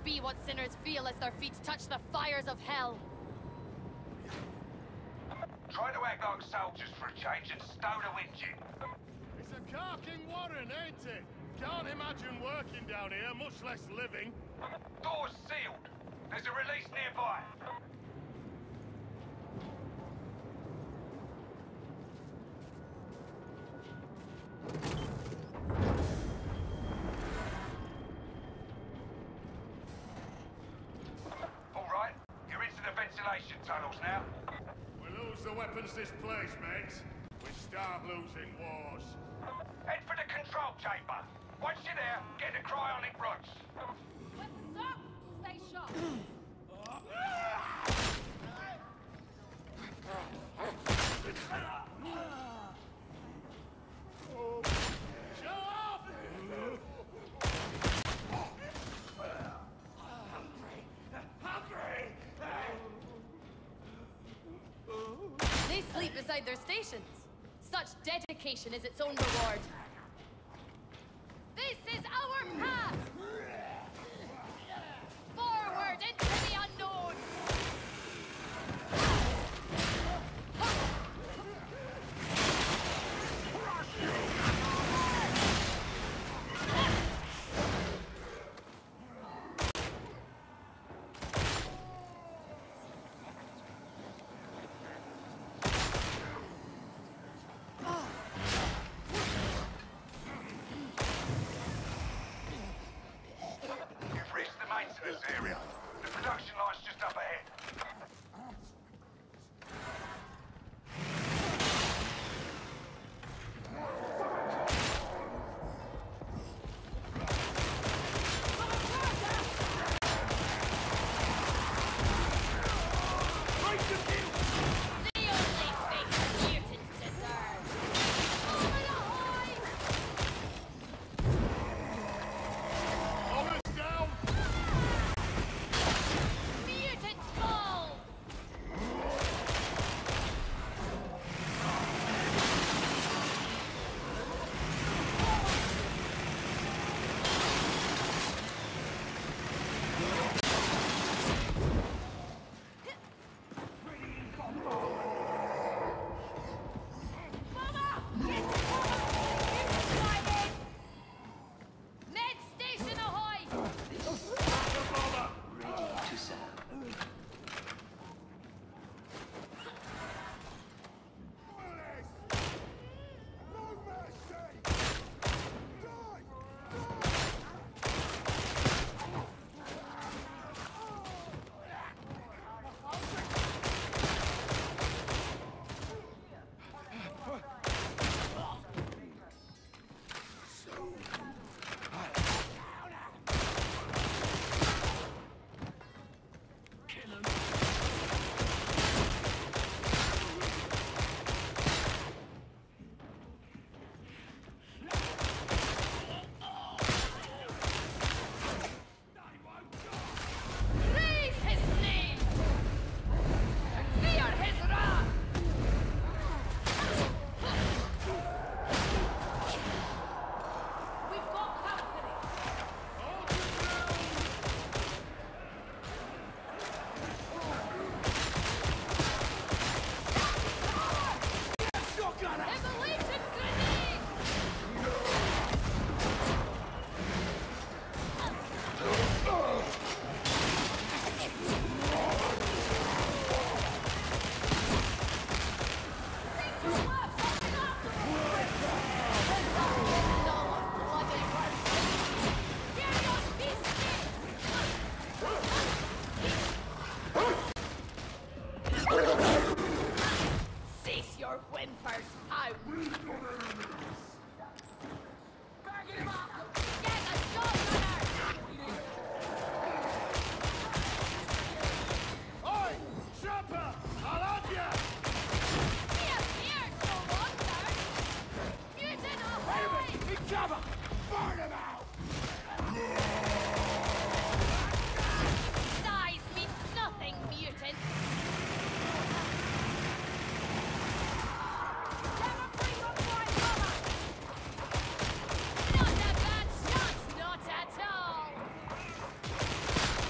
be what sinners feel as their feet touch the fires of hell. Try to act like soldiers for a change and stow the whinging. It's a carking warren, ain't it? Can't imagine working down here, much less living. Door's sealed. There's a release nearby. All right, you're into the ventilation tunnels now. We lose the weapons this place makes, we start losing wars. Head for the control chamber. Once you're there, get the cryonic rods. Weapons up! Stay sharp! Show off! Hungry! They sleep beside their stations. Such dedication is its own reward. This is our path! Forward into the unknown! You've reached the maintenance area. The production line's just up ahead. The only thing the mutants deserve! Over the high! Hold us down! Mutant balls! Mama! Get to cover! It's Med station ahoy! Ready to serve. Praise his name! Fear his wrath! We've got company! Immolation grenade! Cease your whimpers, hound! Bagging him up! Get a shot runner! Oi! Trapper! I'll have ya! He appeared for wonder! Mutant ahoy! In cover! Burn him out! Size means nothing, mutant! Never bring up my mama! Not a bad shot, not at all!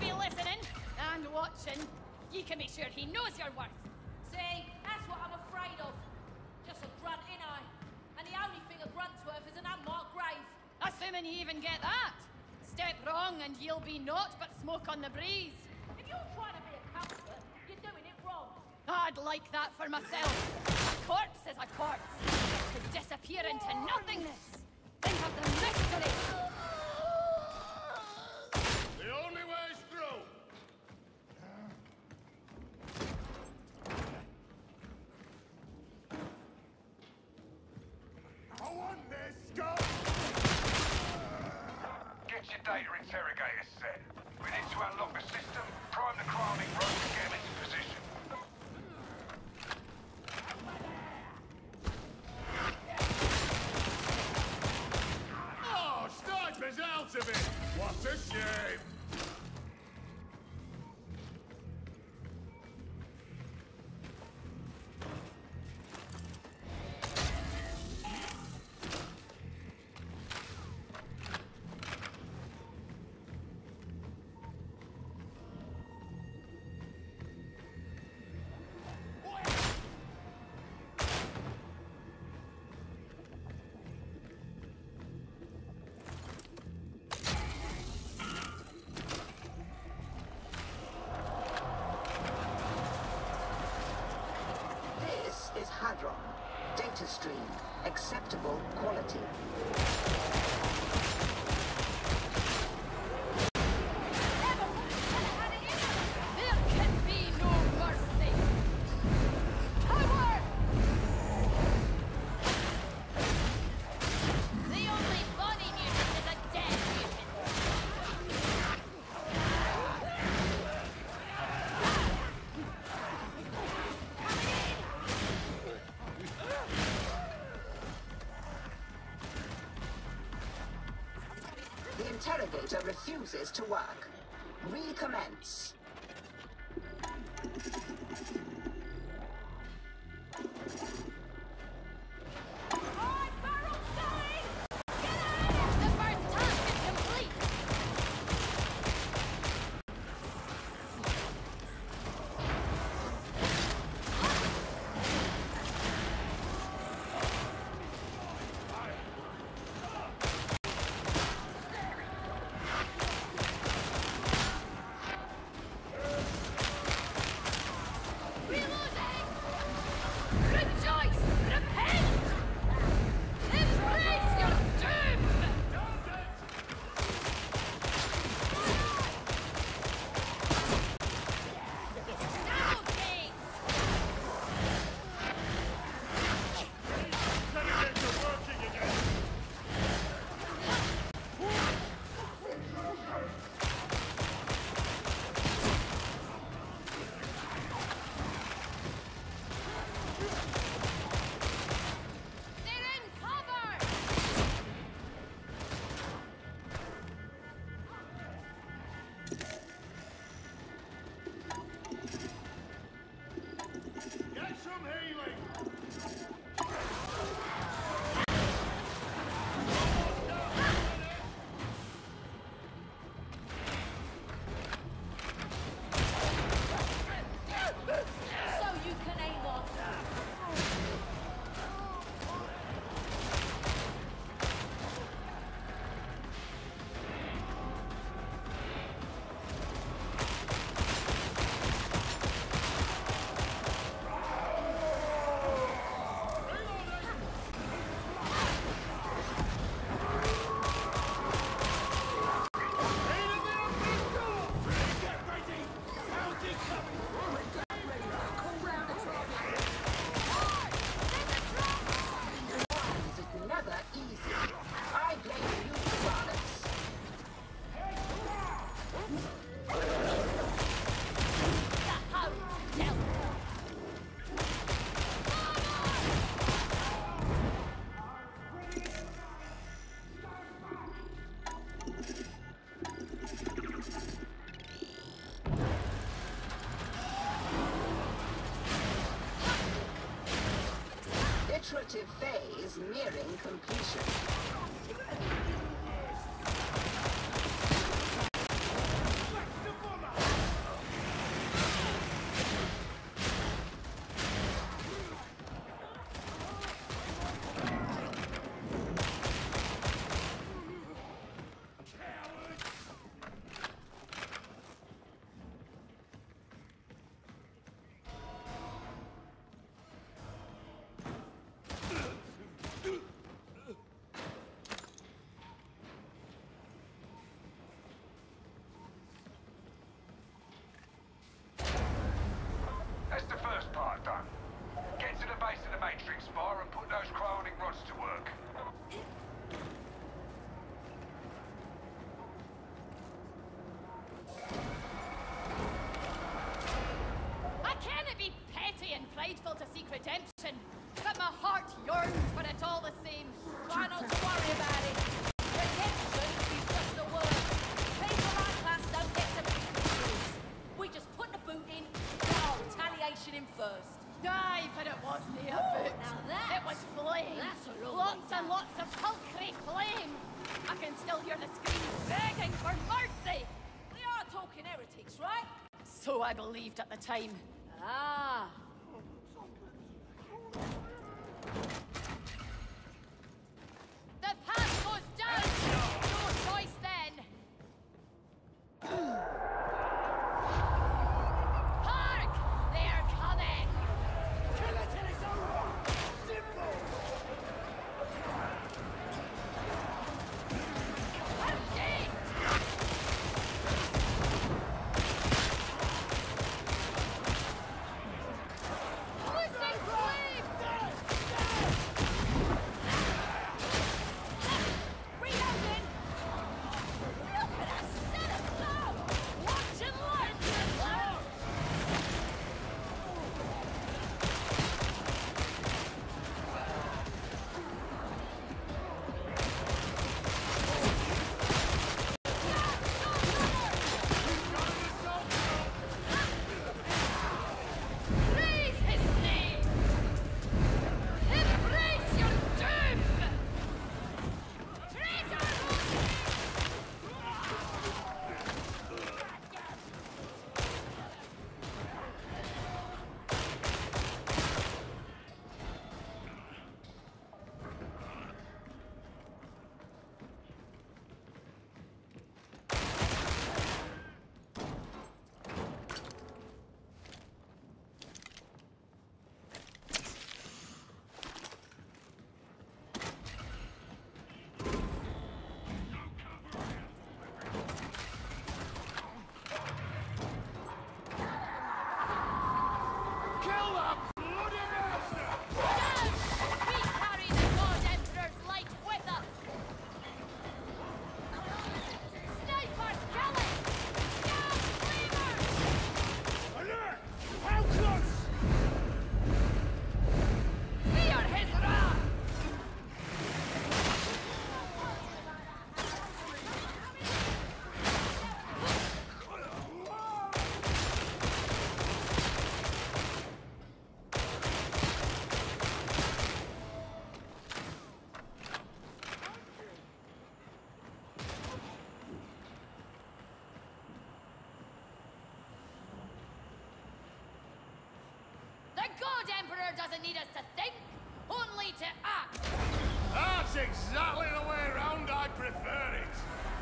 be listening and watching, ye can be sure he knows your worth. See, that's what I'm afraid of. Just a grunt, ain't I? And the only thing a grunt's worth is an unmarked grave. Assuming you even get that. Step wrong and you'll be naught but smoke on the breeze. If you're trying to be a comfort, you're doing it wrong. I'd like that for myself. A corpse is a corpse. To disappear into nothingness. Think of the mystery. The only way's through. I want this gun. Get your data interrogators set. We need to unlock the system, prime the crawling rope and get them into position. Oh, snipers out of it! What a shame! Is HUDless. Data stream. Acceptable quality. There can be no mercy. Coward! The only body mutant is a dead mutant. The interrogator refuses to work. Recommence. The first task is complete. Reloading! Rejoice! Repent! Embrace your doom! Cavalcade! Better get to working again! They're in cover! Get some healing! So you can aim off. It's never easy. I blame you, Wallace. The hound dealt. Iterative phase nearing completion. The seek redemption, but my heart yearns for it all the same. Try not to worry about it. Redemption is just a word. People like us don't get to pick the rules. We just put the boot in, get our retaliation in first. Aye, but it wasn't a boot. Now that's- It was flame. that's a lovely Lots and time. lots of pulchry flame. I can still hear the screams begging for mercy. We are talking heretics, right? So I believed at the time. Ah. The path goes down. No choice then. Hark! They're coming. Kill it till it's over! Simple! Empty! Listen, flame! Reloading! Look at us set it go! Watch and learn! Praise his name! Embrace your doom! Traitors! Kill that bloody monster! Down! We carry the God Emperor's light with us! Sniper, kill it! Down, flamers! Alert! How close? Fear his wrath! The God Emperor doesn't need us to think, only to act! That's exactly the way round I prefer it.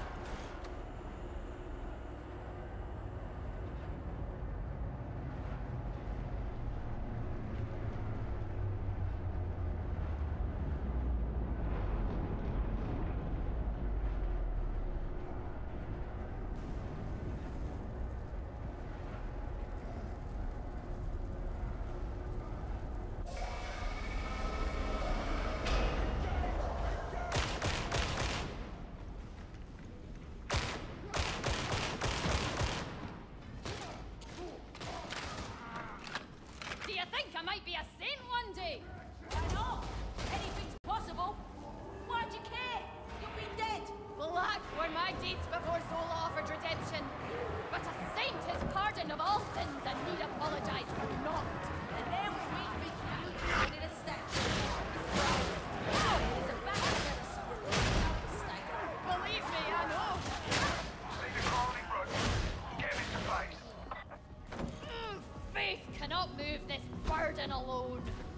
Do you think I might be a saint one day? Why not? Anything's possible. Why'd you care? You'll be dead. Black were my deeds before Zola offered redemption. But a saint is pardoned of all sins and need apologize for not. And there was me thinking you created a statue. Now it is about to get a squirrel without mistake. Believe me, I know. See the crawling road. Get him into place. Faith cannot move this burden alone.